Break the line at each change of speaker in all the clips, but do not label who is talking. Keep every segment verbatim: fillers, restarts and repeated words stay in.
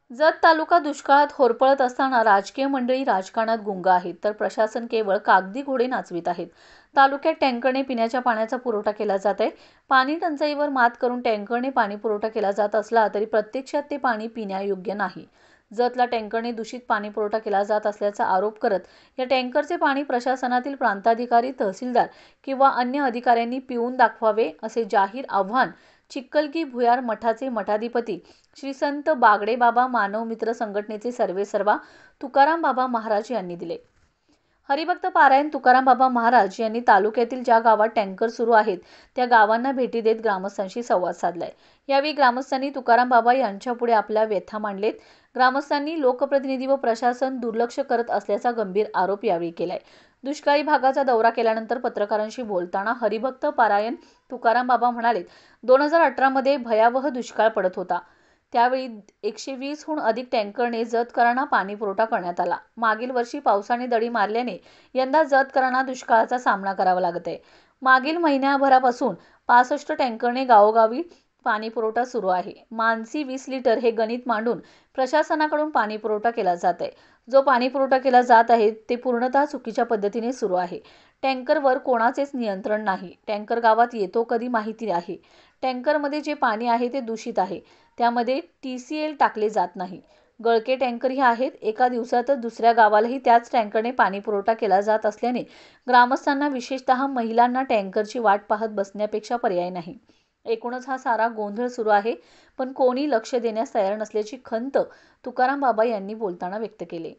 जत तालुका दुष्काळात होरपळत असताना राजकीय मंडळी राजकारणात गुंग आहेत, तर प्रशासन केवळ कागदी घोडे नाचवित आहेत। तालुक्यात टँकरने पिण्याच्या पाण्याचा पुरवठा केला जात आहे। पाणी टंचाईवर मात करून टँकरने पाणी पुरवठा केला जात असला तरी प्रत्यक्षात ते पाणी पिण्यायोग्य नाही। जतला टँकरने दूषित पाणी पुरवठा केला जात असल्याचा आरोप करत या टँकरचे पाणी प्रशासनातील प्रांताधिकारी, तहसीलदार किंवा अन्य अधिकाऱ्यांनी पिऊन दाखवावे असे जाहीर आव्हान चिखलगी भुयार मठाचे मठाधिपती श्री संत बागडे बाबा मानव मित्र संघटनेचे सर्वेसर्वा तुकाराम बाबा महाराज यांनी दिले। हरिभक्त पारायण तुकाराम बाबा महाराज यांनी तालुक्यातील ज्या गावात टँकर सुरू आहेत त्या गावांना भेटी देत ग्रामस्थांशी संवाद साधलाय। यावेळी ग्रामस्थांनी तुकाराम बाबा यांच्यापुढे आपल्या व्यथा मांडलेत। ग्रामस्थांनी लोकप्रतिनिधी व प्रशासन दुर्लक्ष करत असल्याचा गंभीर आरोप यावेळी केलाय। दुष्काळी भागाचा दौरा केल्यानंतर पत्रकारांशी बोलताना हरिभक्त पारायण तुकाराम बाबा म्हणाले, दोन हजार अठरा मध्ये भयावह दुष्काळ पडत होता। त्यावेळी एकशे वीस हून अधिक टँकरने जतकरांना पाणी पुरवठा करण्यात आला। मागील वर्षी पावसाने दडी मारल्याने यंदा जतकरांना दुष्काळाचा सामना करावा लागत आहे। मागील महिन्याभरापासून पासष्ट टँकरने गावोगावी पाणी पुरवठा सुरू आहे। मानसी वीस लिटर हे गणित मांडून प्रशासनाकडून पाणी पुरवठा केला जात आहे। जो पाणी पुरवठा केला जात आहे ते पूर्णतः चुकीच्या पद्धतीने सुरू आहे। टँकरवर कोणाचेच नियंत्रण नाही। टँकर गावात येतो कधी माहिती आहे। टँकरमध्ये जे पाणी आहे ते दूषित आहे। त्यामध्ये टी सी एल टाकले जात नाही। गळके टँकरही आहेत। एका दिवसातच दुसऱ्या गावालाही त्याच टँकरने पाणी पुरवठा केला जात असल्याने ग्रामस्थांना विशेषतः महिलांना टँकरची वाट पाहत बसण्यापेक्षा पर्याय नाही। एकूणच हा सारा गोंधळ सुरू आहे, पण कोणी लक्ष देण्यास तयार नसल्याची खंत तुकाराम बाबा यांनी बोलताना व्यक्त केली।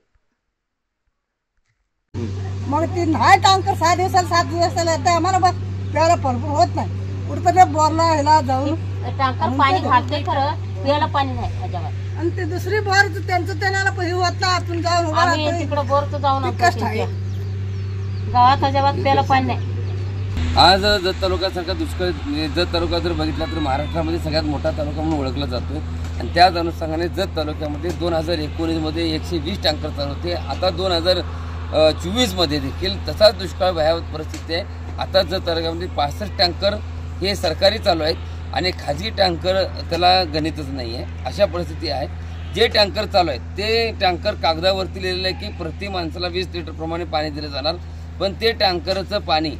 मग ती नाही टँकर सहा दिवसाला सात दिवसाला येते, आम्हाला बस प्यायला भरपूर होत नाही। कुठं ते बोरला ह्याला जाऊन
टँकर पाणी घालते खरं, प्यायला पाणी नाही अजिबात।
आणि ते दुसरी बोर त्यांचं त्यांना पैसे होत नाही, आपण जाऊन उभा
आम्ही
राहतोय
तिकडे बोरचं जाऊन
कष्ट आहे।
गावात अजिबात प्यायला पाणी नाही।
आज जत तालुक्यासारखा दुष्काळ जत तालुका जर बघितला तर महाराष्ट्रामध्ये सगळ्यात मोठा तालुका म्हणून ओळखला जातो आणि त्याच अनुषंगाने जत तालुक्यामध्ये दोन हजार एकोणीसमध्ये एकशे वीस टँकर चालू होते। आता दोन हजार चोवीसमध्ये देखील तसाच दुष्काळ भयावह परिस्थिती आहे। आता जत तालुक्यामध्ये पासष्ट टँकर हे सरकारी चालू आहेत आणि खाजगी टँकर त्याला गणितच नाही आहे, अशा परिस्थिती आहे। जे टँकर चालू आहेत ते टँकर कागदावरती लिहिलेलं आहे की प्रति माणसाला वीस लिटर प्रमाणे पाणी दिलं जाणार, पण ते टँकरचं पाणी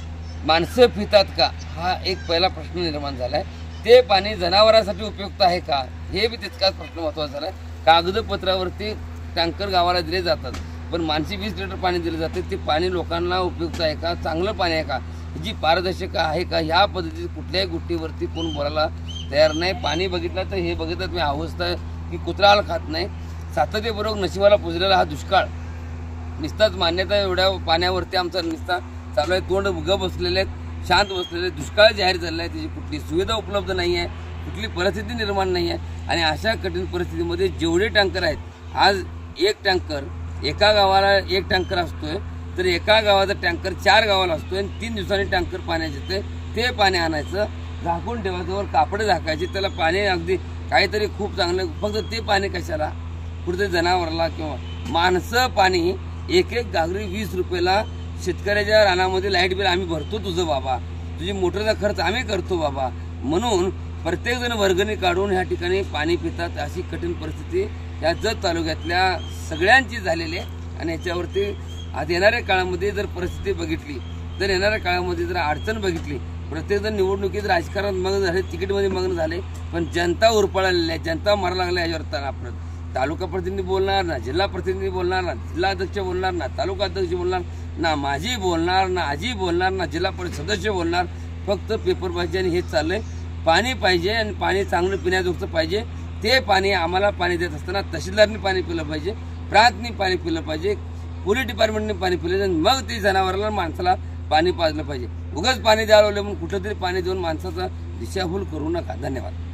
माणसं पितात का हा एक पहिला प्रश्न निर्माण झाला आहे। ते पाणी जनावरांसाठी उपयुक्त आहे का हे बी तितकाच प्रश्न महत्त्वाचा झाला आहे। कागदपत्रावरती टँकर गावाला दिले जातात, पण माणसी वीस लिटर पाणी दिले जाते, ते पाणी लोकांना उपयुक्त आहे का, चांगलं पाणी आहे का, जी पारदर्शक आहे का, ह्या पद्धतीची कुठल्याही गोष्टीवरती कोण बोलायला तयार नाही। पाणी बघितलं तर हे बघितलं मी अवस्था की कुत्राला खात नाही। सातत्यपूर्वक नशिबाला पुजलेला हा दुष्काळ निस्ताच मान्यता एवढ्या पाण्यावरती आमचा निस्ता चालू आहे। तोंड ग बसलेले आहेत, शांत बसलेले, दुष्काळ जाहीर झालेला आहे, त्याची कुठली सुविधा उपलब्ध नाही आहे, कुठली परिस्थिती निर्माण नाही आहे। आणि अशा कठीण परिस्थितीमध्ये जेवढे टँकर आहेत, आज एक टँकर एका गावाला एक टँकर असतोय, तर एका गावाचा टँकर चार गावाला असतोय आणि तीन दिवसांनी टँकर पाण्याचे येते। ते पाणी आणायचं, झाकून ठेवायचं, वर कापडे झाकायचे, त्याला पाणी अगदी काहीतरी खूप चांगलं, फक्त ते पाणी कशाला, कुठेतरी जनावराला किंवा माणसं पाणी एक एक घागरी वीस रुपयाला शेतकऱ्याच्या रानामध्ये लाईट बिल आम्ही भरतो तुझं बाबा, तुझी मोटरचा खर्च आम्ही करतो बाबा, म्हणून प्रत्येकजण वर्गणी काढून ह्या ठिकाणी पाणी पितात। अशी कठीण परिस्थिती या जत तालुक्यातल्या सगळ्यांची झालेली आहे। आणि याच्यावरती आज येणाऱ्या काळामध्ये जर परिस्थिती बघितली, तर येणाऱ्या काळामध्ये जर अडचण बघितली, प्रत्येकजण निवडणुकीत राजकारणात मग्न झाले, तिकीटमध्ये मग्न झाले, पण जनता उरपळलेली आहे, जनता मारा लागल्या। याच्यावर आपण तालुका प्रतिनिधी बोलणार ना, जिल्हा प्रतिनिधी बोलणार ना, जिल्हा अध्यक्ष बोलणार ना, तालुका अध्यक्ष बोलणार ना, माझी बोलणार ना, आजी बोलणार ना, जिल्हा परिषद सदस्य बोलणार, फक्त पेपर पाहिजे आणि हेच चाललंय। पाणी पाहिजे आणि पाणी चांगलं पिण्याजोगतं पाहिजे। ते पाणी आम्हाला पाणी देत असताना तहसीलदारनी पाणी पिलं पाहिजे, प्रांतनी पाणी पिलं पाहिजे, पोलीस डिपार्टमेंटने पाणी पिलं पाहिजे, मग ते जनावराला माणसाला पाणी पाजलं पाहिजे। उगाच पाणी द्यावं लागलं म्हणून कुठंतरी पाणी देऊन माणसाचा दिशाभूल करू नका। धन्यवाद।